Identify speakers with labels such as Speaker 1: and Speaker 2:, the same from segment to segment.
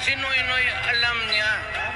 Speaker 1: Si Noynoy alam niya.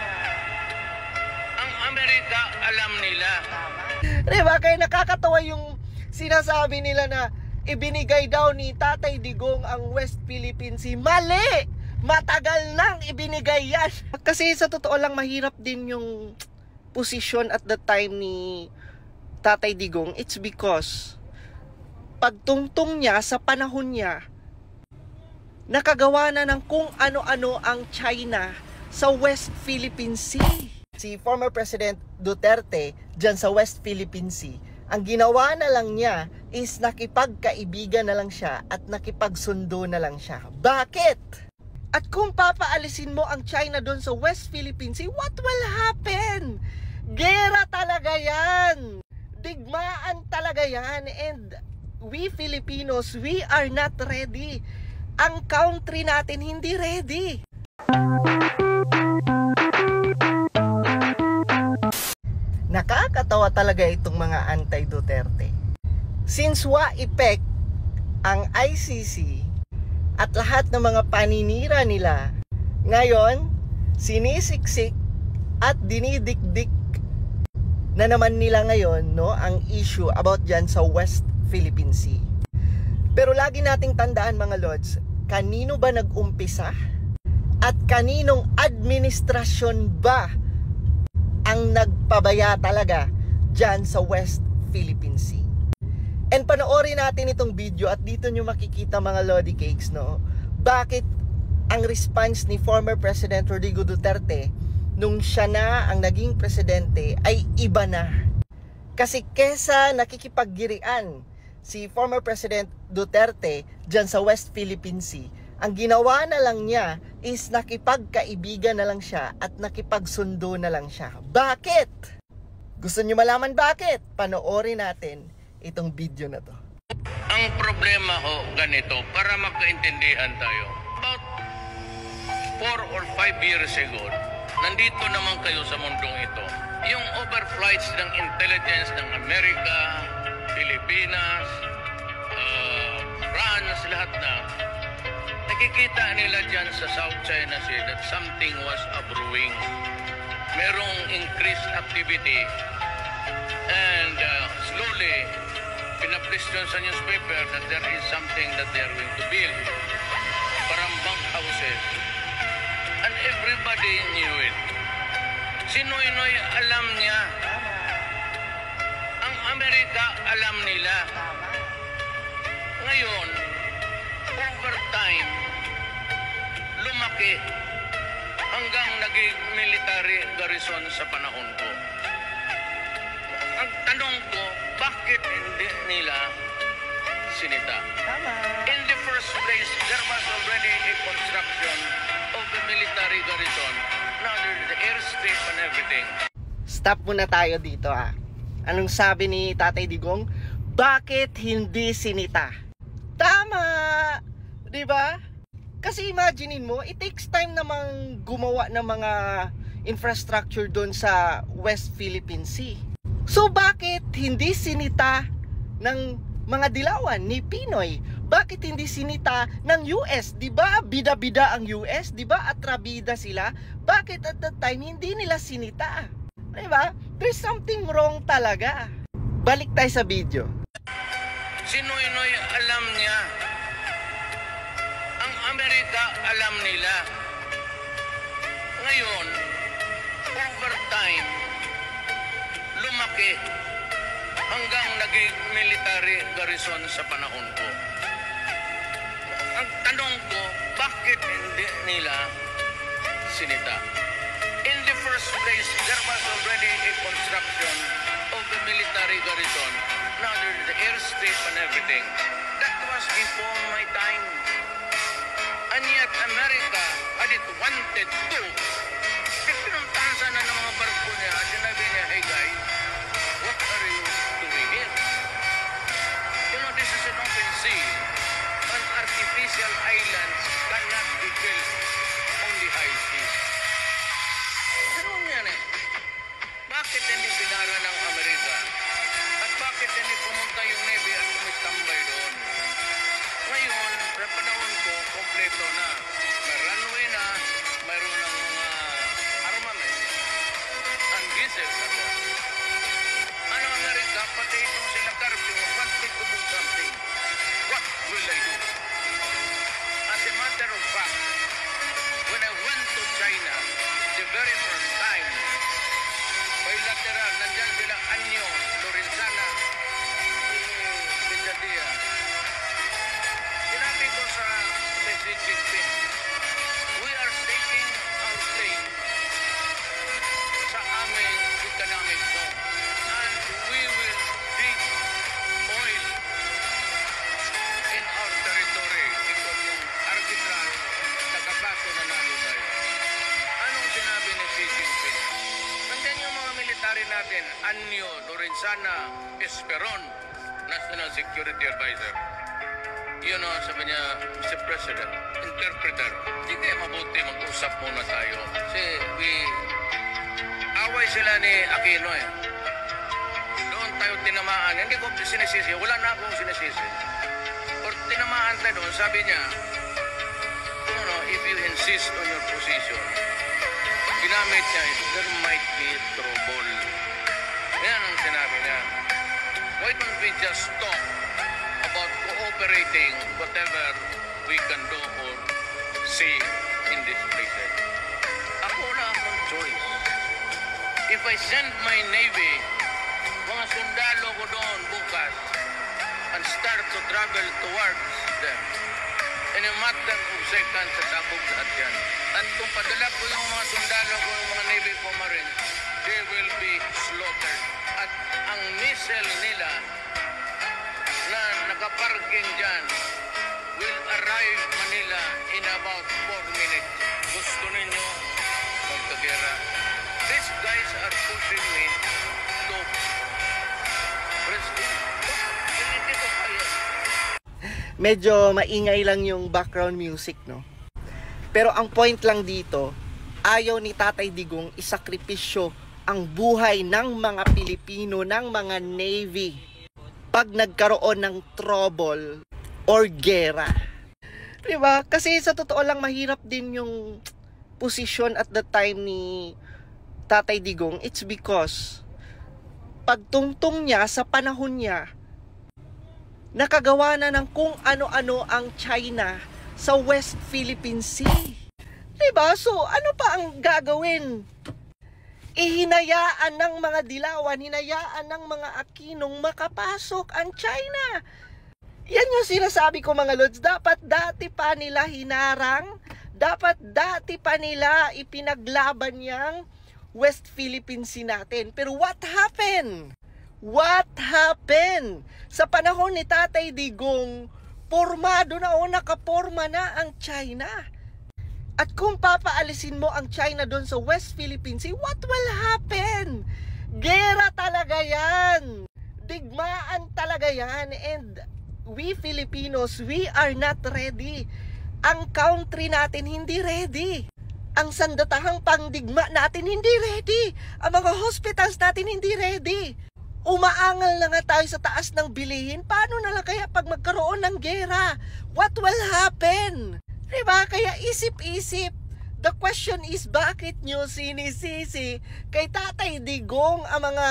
Speaker 1: Ang Amerika alam nila.
Speaker 2: Diba? Kaya nakakatawa yung sinasabi nila na ibinigay daw ni Tatay Digong ang West Philippine Sea. Mali! Matagal nang ibinigay yan. Kasi sa totoo lang, mahirap din yung posisyon at the time ni Tatay Digong. It's because pagtungtong niya sa panahon niya, nakagawa na ng kung ano-ano ang China sa West Philippine Sea. Si former President Duterte dyan sa West Philippine Sea, ang ginawa na lang niya is nakipagkaibigan na lang siya at nakipagsundo na lang siya. Bakit? At kung papaalisin mo ang China doon sa West Philippine Sea, what will happen? Gera talaga yan. Digmaan talaga yan. And we Filipinos, we are not ready. Ang country natin hindi ready. Nakakatawa talaga itong mga anti-Duterte. Since wa-epek ang ICC at lahat ng mga paninira nila, ngayon, sinisiksik at dinidikdik na naman nila ngayon, no, ang issue about dyan sa West Philippine Sea. Pero lagi nating tandaan mga Lods, kanino ba nag-umpisa? At kaninong administrasyon ba ang nagpabaya talaga dyan sa West Philippine Sea? And panoorin natin itong video at dito nyo makikita mga Lodi Cakes, no? Bakit ang response ni former President Rodrigo Duterte nung siya na ang naging presidente ay iba na. Kasi kesa nakikipaggirian si former President Duterte dyan sa West Philippine Sea, ang ginawa na lang niya is nakipagkaibigan na lang siya at nakipagsundo na lang siya. Bakit? Gusto niyo malaman bakit? Panoorin natin itong video na to.
Speaker 1: Ang problema ho ganito, para magkaintindihan tayo. About 4 or 5 years ago, nandito naman kayo sa mundong ito. Yung overflights ng intelligence ng Amerika, Pilipinas, France, lahat na, nakikita nila dyan sa South China Sea that something was brewing. Merong increased activity and slowly pinapublish sa newspaper that there is something that they are going to build. Parang bunk houses. And everybody knew it. Si Noynoy alam niya. Ang Amerika alam nila. Ngayon, over time, lumaki hanggang naging military garrison sa panahon ko. Ang tanong ko, bakit hindi nila sinita? In the first place, there was already a construction of the military garrison. Now there's the airstrip and everything.
Speaker 2: Stop muna tayo dito ah. Anong sabi ni Tatay Digong? Bakit hindi sinita? Tama! Diba? Kasi imaginein mo, it takes time namang gumawa ng mga infrastructure doon sa West Philippine Sea. So bakit hindi sinita ng mga dilawan ni Pinoy? Bakit hindi sinita ng US? Diba bida-bida ang US? Diba atrabida sila? Bakit at that time hindi nila sinita? Diba? There's something wrong talaga. Balik tayo sa video.
Speaker 1: Si Noynoy alam niya. Ang Amerika alam nila. Ngayon, over time, lumaki hanggang naging military garrison sa panahon ko. Ang tanong ko, bakit hindi nila sinita? In the first place, there was already a construction of the military garrison. Now there's the airstrip and everything. That was before my time. And yet America had it wanted to. Pinuntahan sana ng mga barko niya. Sinabi niya, hey guys, what are you doing here? You know, this is an open sea. An artificial island cannot be built on the high seas. Ganun yan eh. Bakit hindi pinara ng Amerika? At bakit hindi pumunta yung Navy at tumistambay doon? Ngayon, sa panahon ko, kompleto na. May runway na, mayroon Anyo Lorenzana Villadia. Sinabi ko sa Xi Jinping, we are staking our claim sa aming economic zone and we will dig oil in our territory because yung arbitral nagkapaso na nalo tayo. Anong sinabi ni Xi Jinping? Nandiyan yung mga military natin, Anyo Lorenzana Esperon, National Security Advisor. Yun o, sabi niya, Mr. President, interpreter, hindi kaya mabuti mag-usap muna tayo. Kasi away sila ni Aquino eh. Doon tayo tinamaan. Hindi ko sinisisi. Wala na akong sinisisi. Or tinamaan tayo doon, sabi niya, if you insist on your position, ginamit niya, there might be trouble. Yan ang sinabi niya. Why don't we just talk about cooperating whatever we can do or see in these places? Ako wala akong choice. If I send my Navy, mga sundalo ko doon bukas, and start to travel towards them, in a matter of seconds, sasabog lahat yan. At kung padala ko yung mga sundalo ko, yung mga Navy ko Marines, they will be slaughtered. At ang missile nila na nakaparking dyan will arrive Manila in about 4 minutes. Gusto ninyo magkagera? These guys are pushing me to President. Hindi ko kaya.
Speaker 2: Medyo maingay lang yung background music, no? Pero ang point lang dito, ayaw ni Tatay Digong isakripisyo ang buhay ng mga Pilipino, ng mga Navy pag nagkaroon ng trouble or gera. Diba? Kasi sa totoo lang mahirap din yung position at the time ni Tatay Digong. It's because pagtungtong niya sa panahon niya, nakagawa na ng kung ano-ano ang China sa West Philippine Sea. Diba? So, ano pa ang gagawin? Hinayaan ng mga Dilawan, hinayaan ng mga Aquinong makapasok ang China. Yan yung sinasabi ko mga Lods. Dapat dati pa nila hinarang, dapat dati pa nila ipinaglaban yang West Philippine Sea natin. Pero what happened? What happened? Sa panahon ni Tatay Digong, formado na o nakaporma na ang China. At kung papaalisin mo ang China doon sa West Philippine Sea, what will happen? Gera talaga yan. Digmaan talaga yan. And we Filipinos, we are not ready. Ang country natin hindi ready. Ang sandatahang pangdigma natin hindi ready. Ang mga hospitals natin hindi ready. Umaangal na nga tayo sa taas ng bilihin. Paano na lang kaya pag magkaroon ng gera? What will happen? Diba? Kaya isip-isip. The question is, bakit nyo sinisisi kay Tatay Digong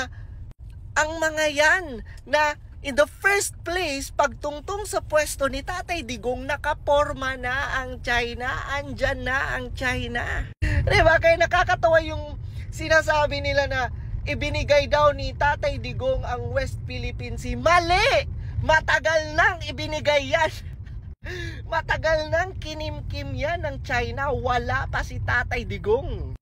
Speaker 2: ang mga yan na in the first place, pagtungtong sa pwesto ni Tatay Digong, nakaporma na ang China, andyan na ang China. Diba? Kaya nakakatawa yung sinasabi nila na ibinigay daw ni Tatay Digong ang West Philippine Sea. Mali! Matagal nang ibinigay yan. Matagal nang kinimkim yan ng China. Wala pa si Tatay Digong.